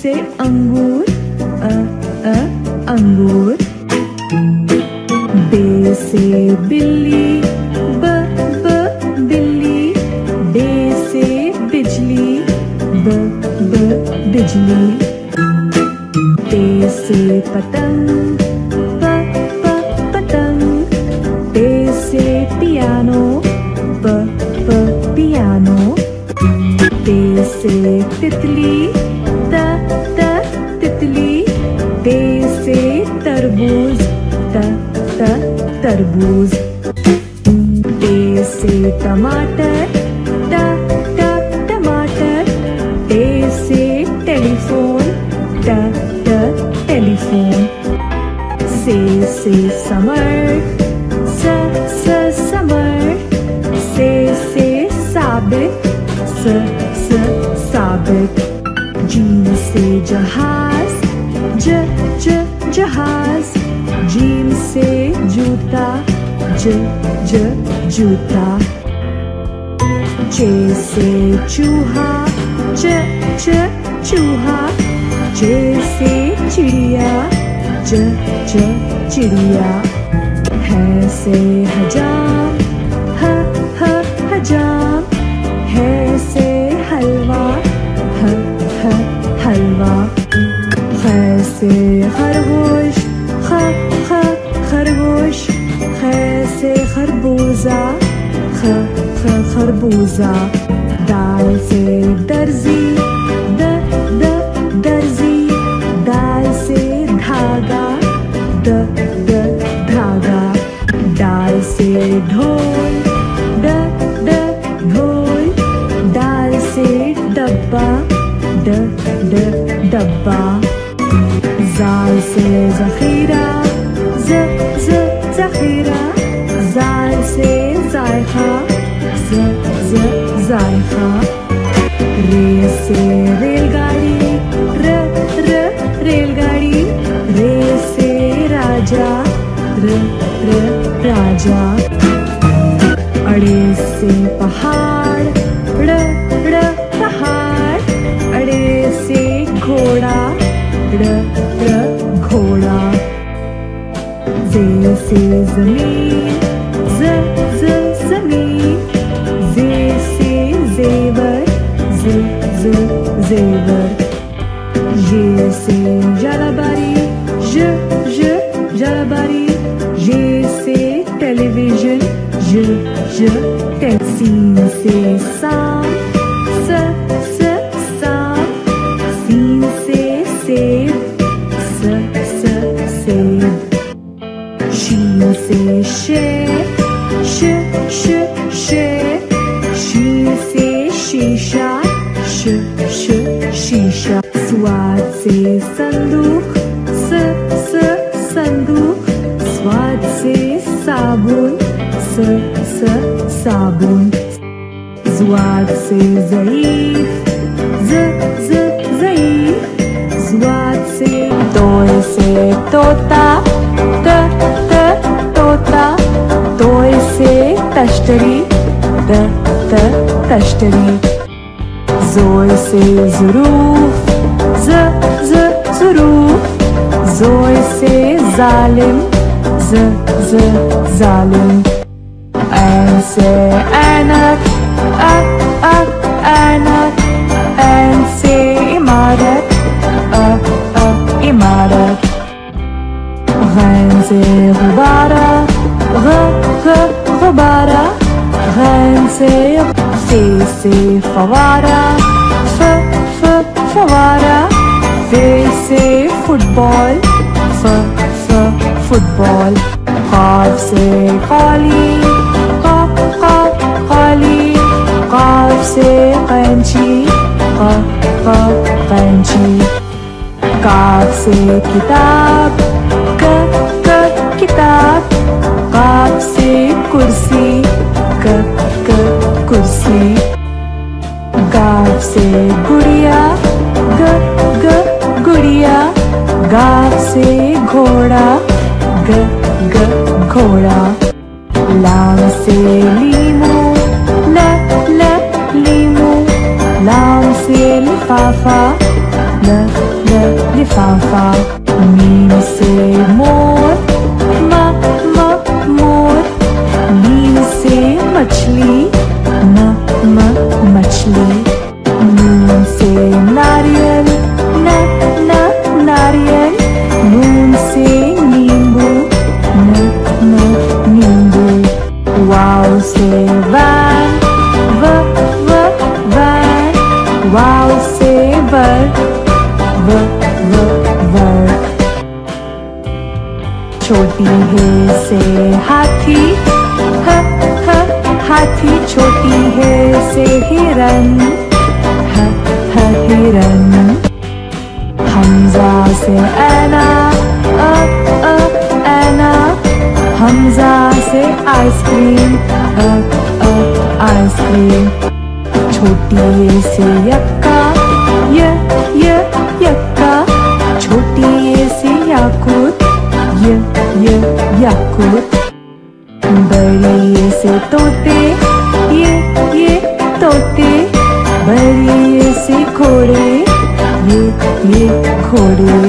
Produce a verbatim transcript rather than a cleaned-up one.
से अंगूर, अ अ अंगूर। बे से बिल्ली, ब ब बिल्ली। बे से बिजली, ब ब बिजली। ते से पतंग, प प पतंग। ते से पियानो, प प पियानो। ते से तितली, त त तितली। ते से तरबूज, त त तरबूज। ते से टमाटर, ट ट टमाटर। ते से टेलीफोन, ट ट टेलीफोन। से से समर, स स समर। से से साबित, स स साबित। जीम से जहाज, ज ज जहाज। जीम से जूता, ज ज जूता। चे से चूहा, च च चूहा। चे से चिड़िया, च च चिड़िया। है से हजाम, ह ह हजाम। है से हलवा, ह ह हलवा। ख से खरगोश, ख ख खरगोश। ख से खरबूजा, ख ख खरबूजा। दाल से दर्जी, द द दर्जी। दाल से धागा, द द धागा। दाल से ढोल, ड ड ढोल। दाल से डब्बा, ड ड डब्बा। जाल से जखीरा, ज ज जखीरा। जाल से जायखा, ज ज जायखा। रे से रेलगाड़ी, र र रेलगाड़ी। रे से राजा, र र राजा। अड़े से पहाड़, ड़ ड़ पहाड़। अड़े से घोड़ा, ड़ ड़ घोड़ा। जे से जमीन, ज ज जमीन। जे से जेवर, ज ज जेवर। ये से जलबरी, ज ज जलबरी। ये से टेलीविजन, ज ज टेलीसीन से सांप, स स सांप। सीन से सेब, स स सेब। शीन से शेर, श श शेर। शीन से शीशा, श श शीशा। स्वाद से संदूक, स स संदूक। स्वाद से साबुन, स स साबुन। ज़्वाद से ज़ईफ, ज ज ज़ईफ। ज़्वाद से तोय से तोता, त त तोता। तोय से तश्तरी, त त तश्तरी। ज़ोय से ज़ुरूफ, ज ज ज़ुरूफ। ज़ोय से ज़ालिम, ज ज ज़ालिम। ऐन से ऐनक, अ अ ऐनक। ऐन से इमारत, अ अ इमारत। गैन से गुब्बारा, ग ग गुब्बारा। गैन से फे से फवारा, फ फ फवारा। फे से फुटबॉल, फ फ फुटबॉल। क़ाफ से क़ालीन, क़ क़ क़ालीन। क़ाफ से कैंची, क़ क़ कैंची। काफ से किताब, क क किताब। काफ से कुर्सी, क क कुर्सी। गाफ से गुड़िया, ग ग गुड़िया। गाफ से घोड़ा, ग ग घोड़ा। लाम से लीमू, ल ल लीमू। लाम से लिफाफा, ल लिफाफा। मीम से मोर, म म मोर। मीम से मछली, म म मछली। नून से नारियल, न न नारियल। नून से नींबू, न न नींबू। वाव से वैन, व व वैन। वाव से वर, व व वर। छोटी है से हाथी, ह ह हाथी। छोटी है से हिरन, ह ह हिरन। हमजा से ऐना, अ अ ऐना। हमजा से आइसक्रीम, अ अ आइसक्रीम। छोटी ये से यक्का, य य यक्का। छोटी ये से याकूत, य य याकूत। बड़ी ये से तोते, ये ये तोते। बड़ी ये से घोड़े, ये ये घोड़े।